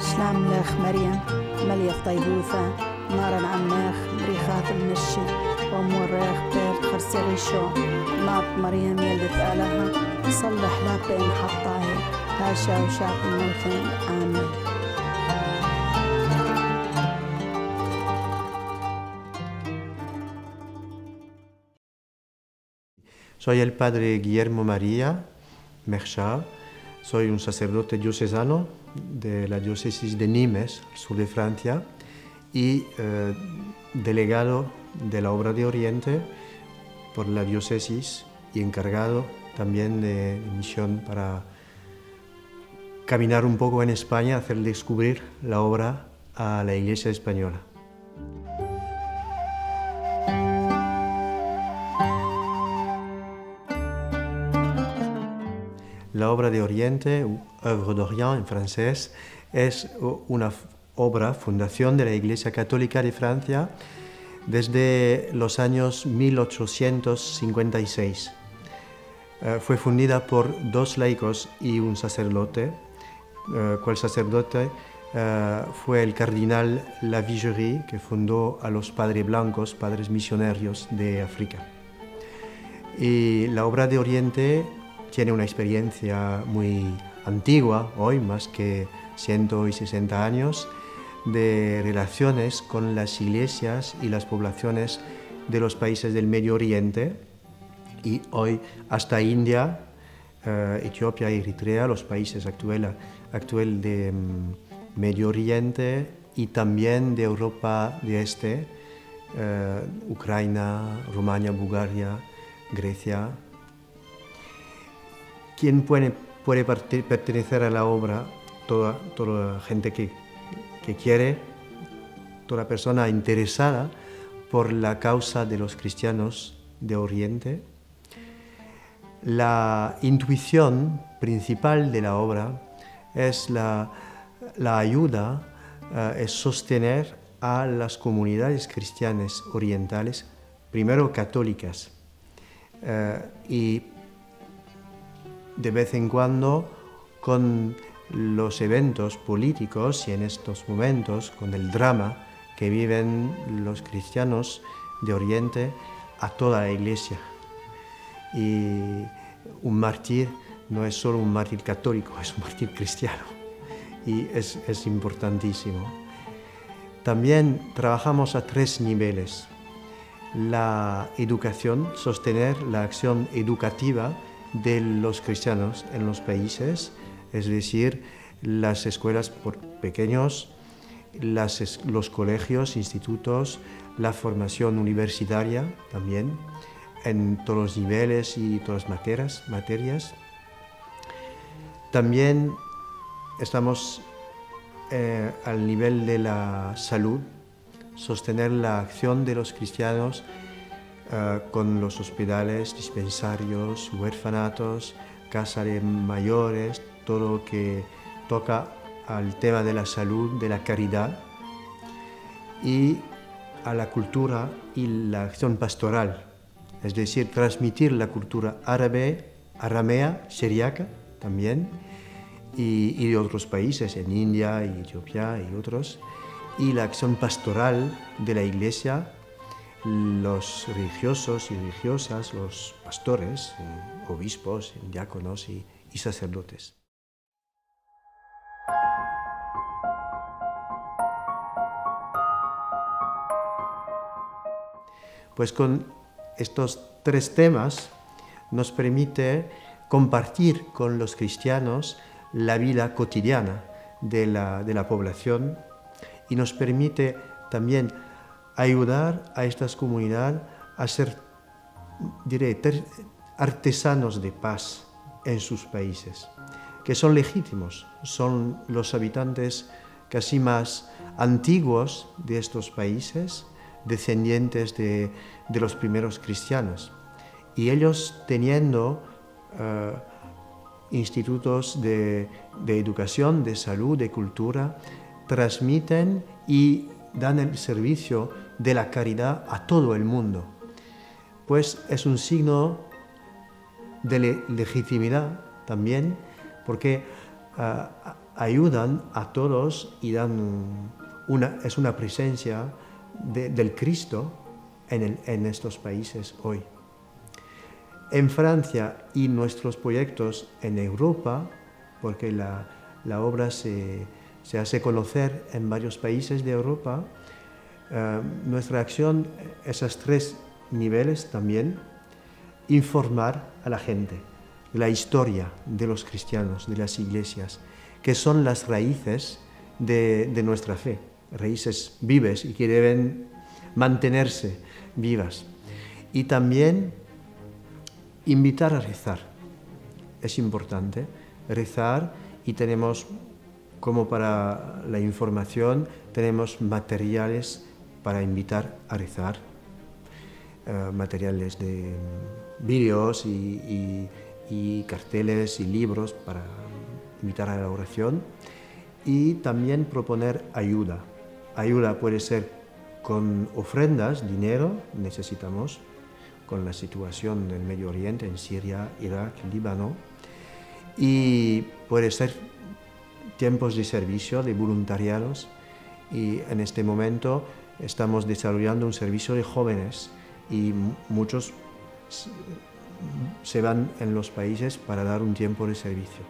شلام لخ مريم مليف طيبوثة نارا عماخ مريخات المشي وموريخ بير خرسي شو ناط مريم يلدت آلها صلح لا بين حطاهي هاشا وشاق الموثين آمين. Soy el padre Guillermo María Merchá, soy un sacerdote diocesano de la diócesis de Nimes, al sur de Francia, y delegado de la obra de Oriente por la diócesis y encargado también de misión para caminar un poco en España, hacer descubrir la obra a la Iglesia española. La obra de Oriente, Œuvre d'Orient en francés, es una obra, fundación de la Iglesia Católica de Francia desde los años 1856. Fue fundada por dos laicos y un sacerdote, cual sacerdote fue el cardenal Lavigérie, que fundó a los padres blancos, padres misioneros de África. Y la obra de Oriente tiene una experiencia muy antigua, hoy más que 160 años, de relaciones con las iglesias y las poblaciones de los países del Medio Oriente y hoy hasta India, Etiopía y Eritrea, los países actuales de Medio Oriente y también de Europa de Este, Ucrania, Rumania, Bulgaria, Grecia. ¿Quién puede pertenecer a la obra? Toda la gente que quiere, toda persona interesada por la causa de los cristianos de Oriente. La intuición principal de la obra es la ayuda, es sostener a las comunidades cristianas orientales, primero católicas, y de vez en cuando con los eventos políticos y en estos momentos con el drama que viven los cristianos de Oriente a toda la Iglesia. Y un mártir no es solo un mártir católico, es un mártir cristiano y es importantísimo. También trabajamos a tres niveles. La educación, sostener la acción educativa de los cristianos en los países, es decir, las escuelas por pequeños, los colegios, institutos, la formación universitaria también, en todos los niveles y todas las materias. También estamos al nivel de la salud, sostener la acción de los cristianos con los hospitales, dispensarios, huérfanatos, casa de mayores, todo lo que toca al tema de la salud, de la caridad y a la cultura y la acción pastoral, es decir, transmitir la cultura árabe, aramea, siríaca también y de otros países, en India y Etiopía y otros, y la acción pastoral de la Iglesia, los religiosos y religiosas, los pastores, obispos, diáconos y sacerdotes. Pues con estos tres temas nos permite compartir con los cristianos la vida cotidiana de la población y nos permite también ayudar a estas comunidades a ser, artesanos de paz en sus países, que son legítimos, son los habitantes casi más antiguos de estos países, descendientes de los primeros cristianos, y ellos teniendo institutos de educación, de salud, de cultura, transmiten y dan el servicio de la caridad a todo el mundo. Pues es un signo de legitimidad también, porque ayudan a todos y es una presencia del Cristo en estos países hoy. En Francia y nuestros proyectos en Europa, porque la obra se hace conocer en varios países de Europa, nuestra acción, esos tres niveles también, informar a la gente de la historia de los cristianos, de las iglesias, que son las raíces de nuestra fe, raíces vivas y que deben mantenerse vivas. Y también invitar a rezar. Es importante rezar y tenemos, como para la información, tenemos materiales para invitar a rezar, materiales de vídeos y carteles y libros para invitar a la oración, y también proponer ayuda. Ayuda puede ser con ofrendas, dinero, necesitamos, con la situación del Medio Oriente, en Siria, Irak, Líbano, y puede ser tiempos de servicio, de voluntariados, y en este momento estamos desarrollando un servicio de jóvenes y muchos se van en los países para dar un tiempo de servicio.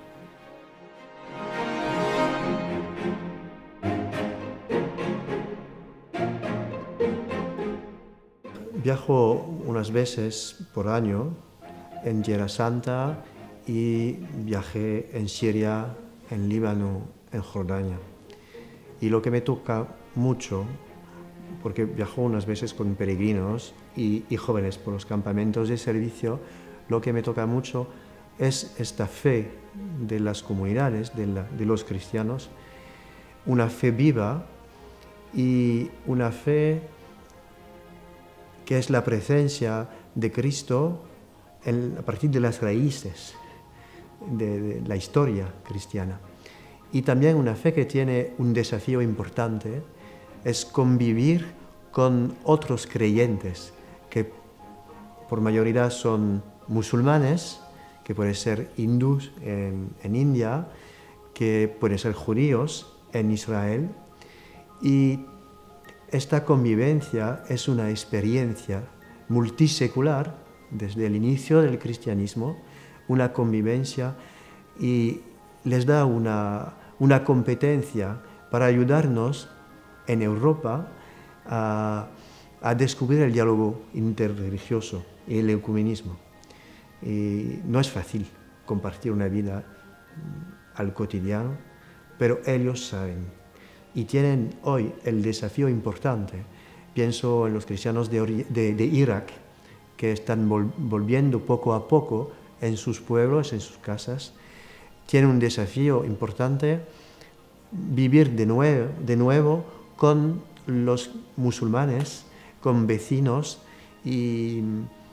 Viajo unas veces por año en Tierra Santa y viajé en Siria, en Líbano, en Jordania. Y lo que me toca mucho, porque viajo unas veces con peregrinos y jóvenes por los campamentos de servicio, lo que me toca mucho es esta fe de las comunidades, de los cristianos, una fe viva y una fe que es la presencia de Cristo a partir de las raíces de la historia cristiana. Y también una fe que tiene un desafío importante, es convivir con otros creyentes, que por mayoría son musulmanes, que pueden ser hindús en India, que pueden ser judíos en Israel, y esta convivencia es una experiencia multisecular desde el inicio del cristianismo, una convivencia, y les da una competencia para ayudarnos en Europa a descubrir el diálogo interreligioso y el ecumenismo. Y no es fácil compartir una vida al cotidiano, pero ellos saben. Y tienen hoy el desafío importante. Pienso en los cristianos de Irak, que están volviendo poco a poco en sus pueblos, en sus casas. Tienen un desafío importante, vivir de nuevo con los musulmanes, con vecinos, y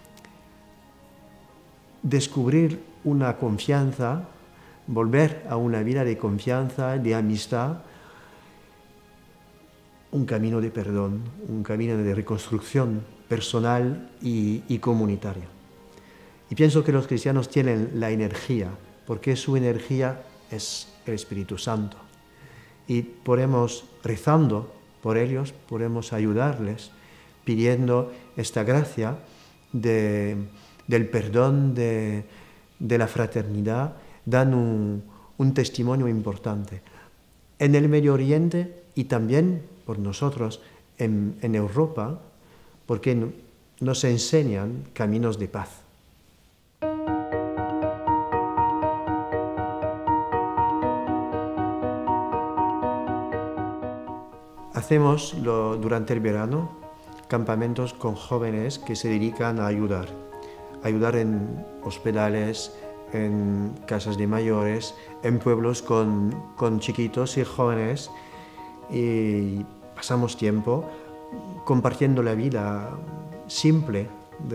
descubrir una confianza, volver a una vida de confianza, de amistad, un camino de perdón, un camino de reconstrucción personal y comunitaria. Y pienso que los cristianos tienen la energía, porque su energía es el Espíritu Santo. Y podemos, rezando por ellos, podemos ayudarles, pidiendo esta gracia del perdón, de la fraternidad, dan un testimonio importante en el Medio Oriente y también por nosotros en Europa, porque nos enseñan caminos de paz. Hacemos durante el verano campamentos con jóvenes que se dedican a ayudar en hospitales, en casas de mayores, en pueblos con chiquitos y jóvenes, y pasamos tiempo compartiendo la vida simple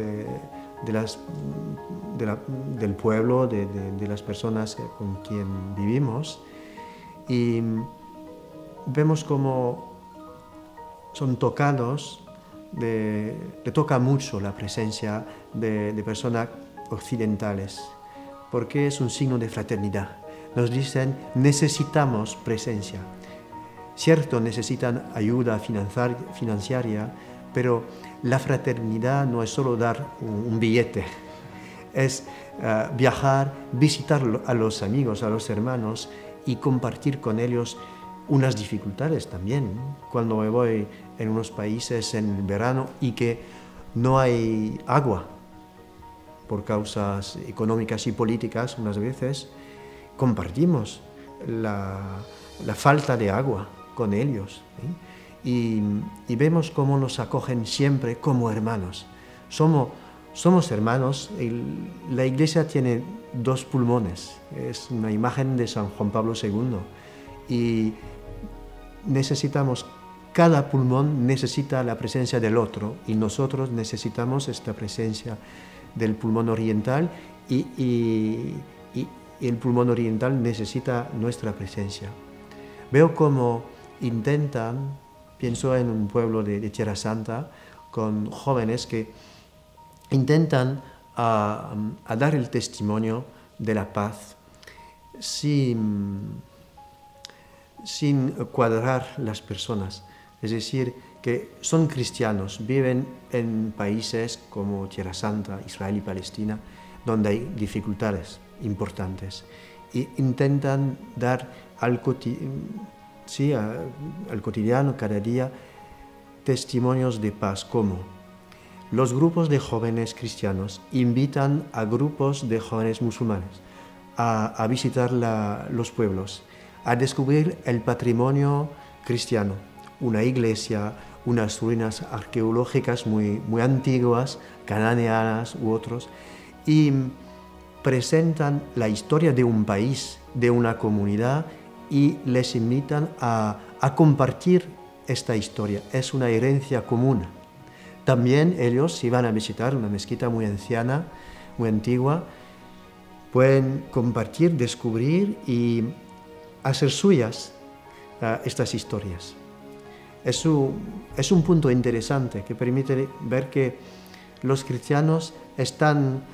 del pueblo, de las personas con quien vivimos, y vemos cómo son tocados, le toca mucho la presencia de personas occidentales, porque es un signo de fraternidad, nos dicen necesitamos presencia. Cierto, necesitan ayuda financiera, pero la fraternidad no es solo dar un billete, es viajar, visitar a los amigos, a los hermanos y compartir con ellos unas dificultades también. Cuando me voy en unos países en verano y que no hay agua por causas económicas y políticas, unas veces compartimos la falta de agua con ellos, ¿eh? Y vemos cómo nos acogen siempre como hermanos. Somos hermanos. La Iglesia tiene 2 pulmones, es una imagen de San Juan Pablo II, y necesitamos, cada pulmón necesita la presencia del otro, y nosotros necesitamos esta presencia del pulmón oriental, y el pulmón oriental necesita nuestra presencia. Veo cómo intentan, pienso en un pueblo de Tierra Santa, con jóvenes que intentan a dar el testimonio de la paz sin cuadrar las personas. Es decir, que son cristianos, viven en países como Tierra Santa, Israel y Palestina, donde hay dificultades importantes, e intentan dar al cotidiano, cada día, testimonios de paz, como los grupos de jóvenes cristianos invitan a grupos de jóvenes musulmanes a visitar los pueblos, a descubrir el patrimonio cristiano, una iglesia, unas ruinas arqueológicas muy antiguas, cananeanas u otros, y presentan la historia de un país, de una comunidad, y les invitan a compartir esta historia. Es una herencia común. También ellos, si van a visitar una mezquita muy anciana, muy antigua, pueden compartir, descubrir y hacer suyas estas historias. Es un punto interesante que permite ver que los cristianos están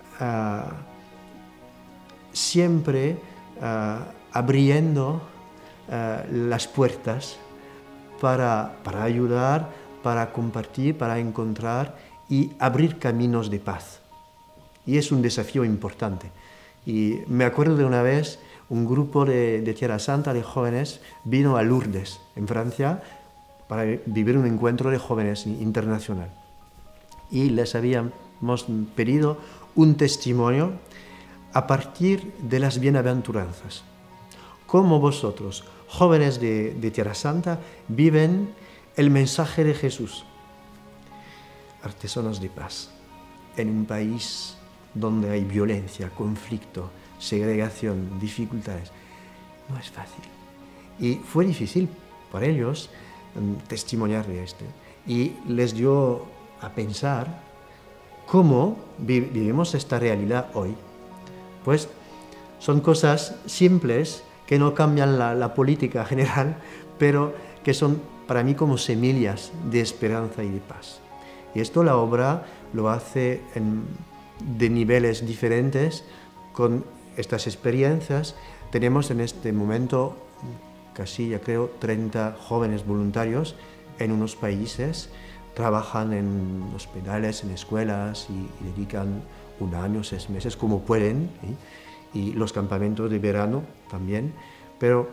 siempre abriendo las puertas para ayudar, para compartir, para encontrar y abrir caminos de paz. Y es un desafío importante. Y me acuerdo de una vez, un grupo de Tierra Santa, de jóvenes, vino a Lourdes, en Francia, para vivir un encuentro de jóvenes internacional. Y les habíamos pedido un testimonio a partir de las bienaventuranzas. ¿Cómo vosotros, jóvenes de Tierra Santa, viven el mensaje de Jesús? Artesanos de paz, en un país donde hay violencia, conflicto, segregación, dificultades. No es fácil. Y fue difícil para ellos testimoniar de esto. Y les dio a pensar cómo vivimos esta realidad hoy. Pues son cosas simples que no cambian la política general, pero que son para mí como semillas de esperanza y de paz. Y esto la obra lo hace de niveles diferentes con estas experiencias. Tenemos en este momento casi, ya creo, 30 jóvenes voluntarios en unos países, trabajan en hospitales, en escuelas y dedican 1 año, 6 meses, como pueden, ¿sí? Y los campamentos de verano también, pero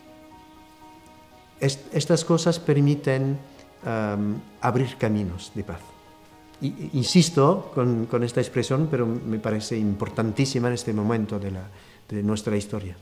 estas cosas permiten abrir caminos de paz. Insisto con esta expresión, pero me parece importantísima en este momento de nuestra historia.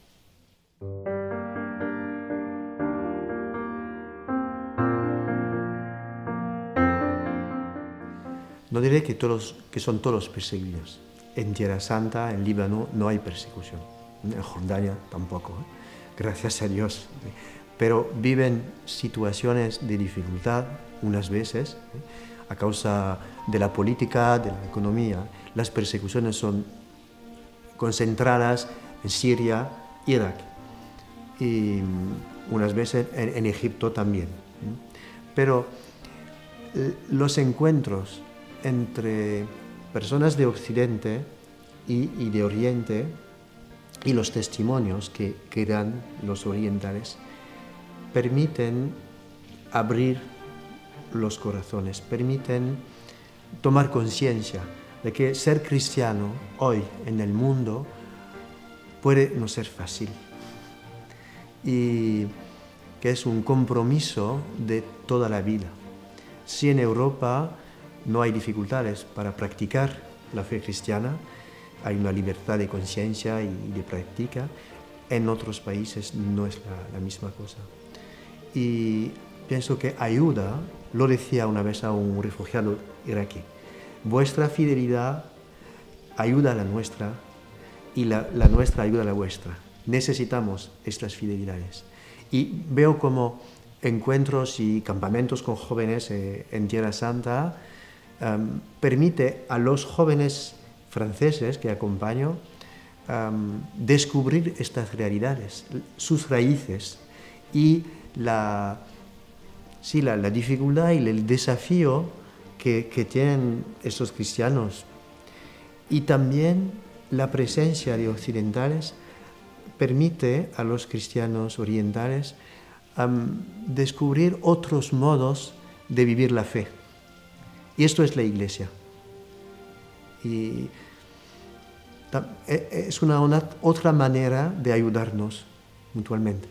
No diré que son todos perseguidos. En Tierra Santa, en Líbano, no hay persecución. En Jordania tampoco, gracias a Dios. Pero viven situaciones de dificultad unas veces, a causa de la política, de la economía. Las persecuciones son concentradas en Siria, Irak y unas veces en Egipto también. Pero los encuentros entre personas de Occidente y de Oriente y los testimonios que dan los orientales permiten abrir los corazones, permiten tomar conciencia de que ser cristiano hoy en el mundo puede no ser fácil y que es un compromiso de toda la vida. Si en Europa no hay dificultades para practicar la fe cristiana, hay una libertad de conciencia y de práctica, en otros países no es la misma cosa. Y pienso que ayuda, lo decía una vez a un refugiado iraquí, vuestra fidelidad ayuda a la nuestra y la nuestra ayuda a la vuestra. Necesitamos estas fidelidades. Y veo como encuentros y campamentos con jóvenes en Tierra Santa permite a los jóvenes franceses que acompaño descubrir estas realidades, sus raíces y la dificultad y el desafío que tienen estos cristianos. Y también la presencia de occidentales permite a los cristianos orientales descubrir otros modos de vivir la fe. Y esto es la Iglesia. Y es otra manera de ayudarnos mutuamente.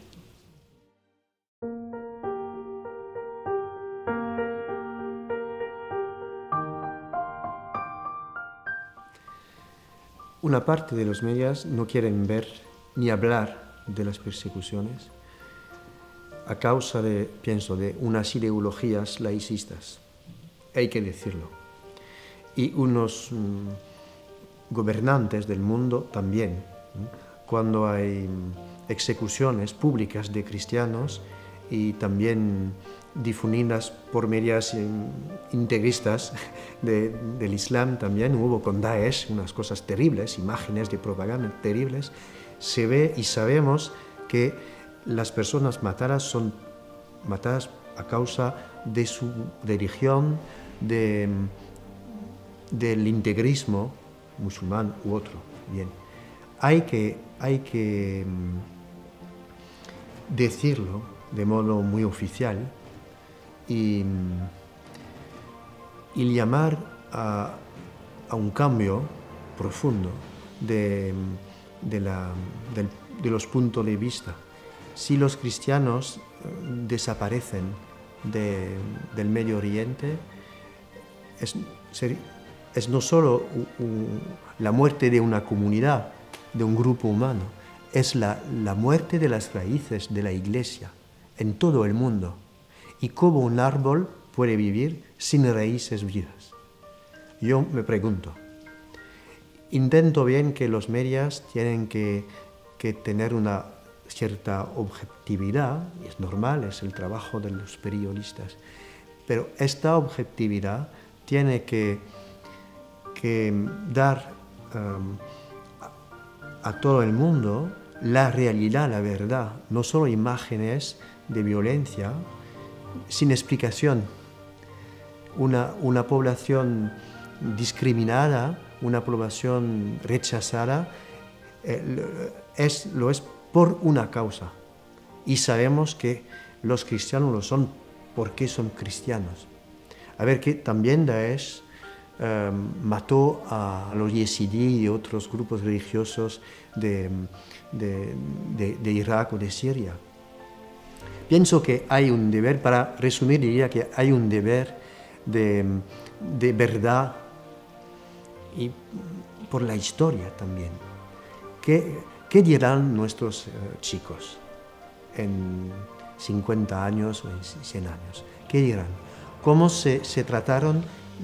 Una parte de los medios no quieren ver ni hablar de las persecuciones a causa pienso, de unas ideologías laicistas. Hay que decirlo. Y unos gobernantes del mundo también. Cuando hay ejecuciones públicas de cristianos y también difundidas por medios integristas del Islam también, hubo con Daesh unas cosas terribles, imágenes de propaganda terribles, se ve y sabemos que las personas matadas son matadas a causa de su religión, del integrismo musulmán u otro. Bien, hay que decirlo de modo muy oficial y llamar a un cambio profundo de los puntos de vista. Si los cristianos desaparecen del Medio Oriente, es no solo la muerte de una comunidad, de un grupo humano, es la muerte de las raíces de la Iglesia en todo el mundo. Y cómo un árbol puede vivir sin raíces vivas. Yo me pregunto, intento bien que los medios tienen que tener una cierta objetividad, y es normal, es el trabajo de los periodistas, pero esta objetividad tiene que dar a todo el mundo la realidad, la verdad, no solo imágenes de violencia sin explicación. Una población discriminada, una población rechazada, lo es por una causa. Y sabemos que los cristianos lo son porque son cristianos. A ver, que también Daesh mató a los yezidí y otros grupos religiosos de Irak o de Siria. Pienso que hay un deber, para resumir diría que hay un deber de verdad y por la historia también. ¿Qué dirán nuestros chicos en 50 años o en 100 años? ¿Qué dirán? ¿Cómo se trataron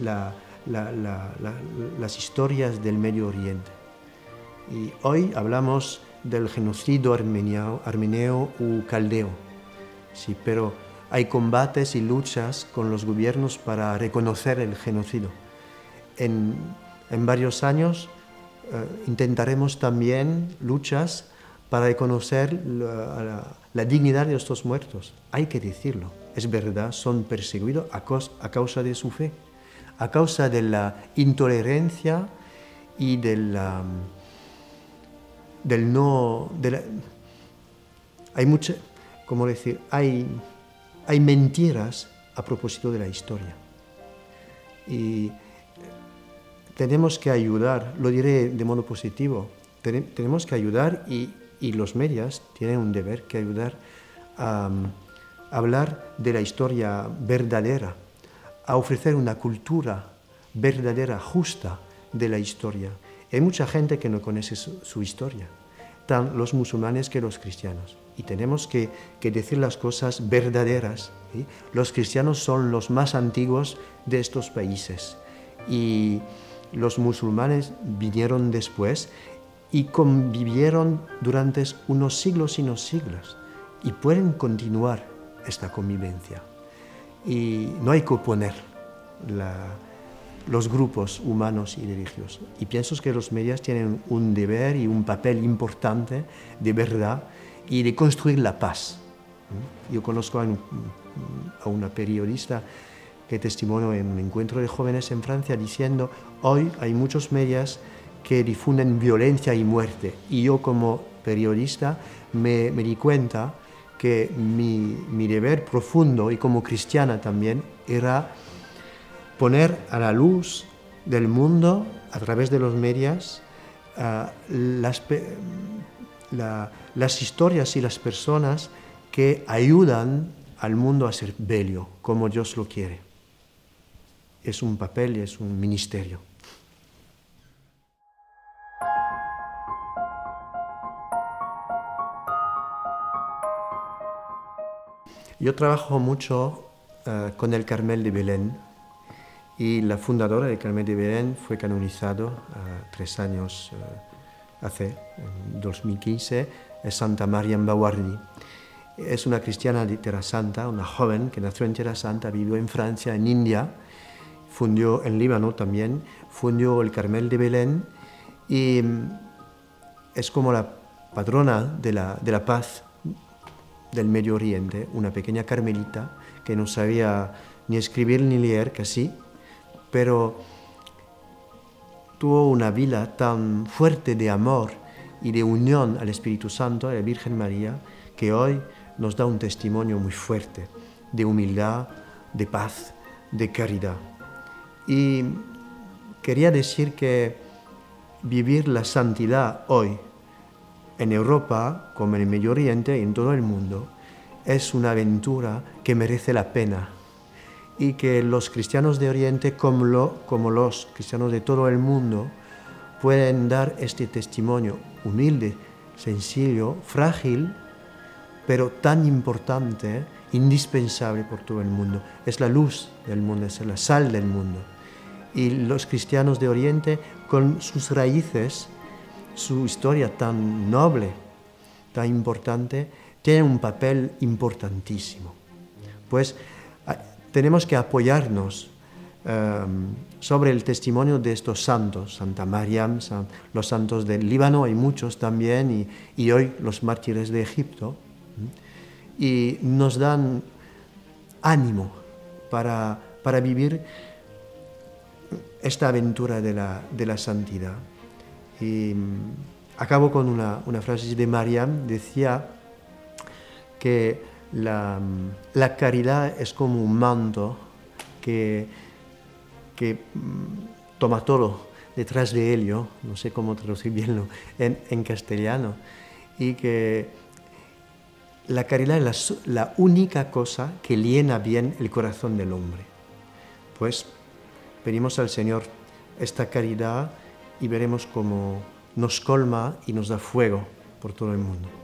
las historias del Medio Oriente? Y hoy hablamos del genocidio armeneo u caldeo. Sí, pero hay combates y luchas con los gobiernos para reconocer el genocidio. En varios años intentaremos también luchas para reconocer la dignidad de estos muertos. Hay que decirlo, es verdad, son perseguidos a causa de su fe, a causa de la intolerancia y de del no... hay mucha, ¿cómo decir? Hay mentiras a propósito de la historia. Y tenemos que ayudar, lo diré de modo positivo, tenemos que ayudar y los medios tienen un deber que ayudar a hablar de la historia verdadera, a ofrecer una cultura verdadera, justa de la historia. Hay mucha gente que no conoce su historia, tanto los musulmanes que los cristianos. Y tenemos que decir las cosas verdaderas, ¿sí? Los cristianos son los más antiguos de estos países y los musulmanes vinieron después y convivieron durante unos siglos y unos siglos y pueden continuar esta convivencia. Y no hay que oponer los grupos humanos y religiosos. Y pienso que los medios tienen un deber y un papel importante de verdad y de construir la paz. Yo conozco a una periodista que testimonió en un encuentro de jóvenes en Francia diciendo: hoy hay muchos medios que difunden violencia y muerte. Y yo como periodista me di cuenta que mi deber profundo y como cristiana también era poner a la luz del mundo, a través de los medios, las historias y las personas que ayudan al mundo a ser bello, como Dios lo quiere. Es un papel y es un ministerio. Yo trabajo mucho con el Carmel de Belén y la fundadora del Carmel de Belén fue canonizado 3 años hace, en 2015, es Santa Mariam Bawardi. Es una cristiana de Tierra Santa, una joven que nació en Tierra Santa, vivió en Francia, en India, fundió en Líbano también, fundió el Carmel de Belén y es como la patrona de la paz del Medio Oriente, una pequeña carmelita que no sabía ni escribir ni leer casi, pero tuvo una vida tan fuerte de amor y de unión al Espíritu Santo, a la Virgen María, que hoy nos da un testimonio muy fuerte de humildad, de paz, de caridad. Y quería decir que vivir la santidad hoy en Europa, como en el Medio Oriente y en todo el mundo, es una aventura que merece la pena y que los cristianos de Oriente, como los cristianos de todo el mundo, pueden dar este testimonio humilde, sencillo, frágil, pero tan importante, indispensable por todo el mundo. Es la luz del mundo, es la sal del mundo. Y los cristianos de Oriente, con sus raíces, su historia tan noble, tan importante, tiene un papel importantísimo. Pues tenemos que apoyarnos sobre el testimonio de estos santos, Santa Mariam, los santos del Líbano, hay muchos también, y hoy los mártires de Egipto, y nos dan ánimo para vivir esta aventura de la santidad. Y acabo con una frase de Mariam, decía que la caridad es como un manto que toma todo detrás de él, no sé cómo traducir bien en castellano, y que la caridad es la única cosa que llena bien el corazón del hombre. Pues pedimos al Señor esta caridad y veremos cómo nos colma y nos da fuego por todo el mundo.